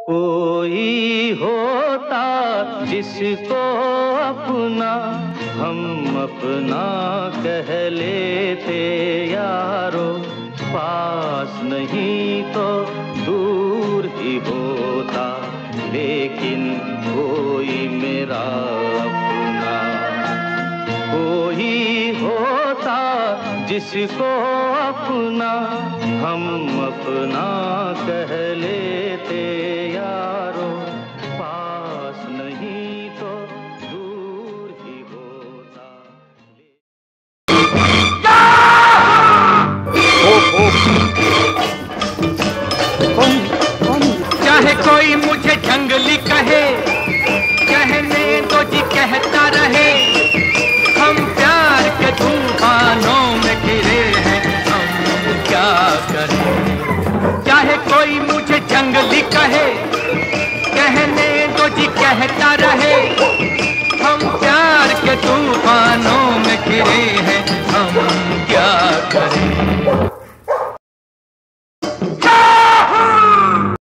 कोई होता जिसको अपना हम अपना कह लेते यारो, पास नहीं तो दूर ही होता, लेकिन कोई मेरा अपना। कोई होता जिसको अपना हम अपना कह लेते यारो, पास नहीं तो दूर ही होता। चाहे कोई मुझे जंगली कहे, कहने दो जी कहता रहे, हम प्यार के तूफानों में घिरे हैं, हम क्या करें। चाहे कोई मुझे जंगली कहे, कहने दो जी कहता रहे,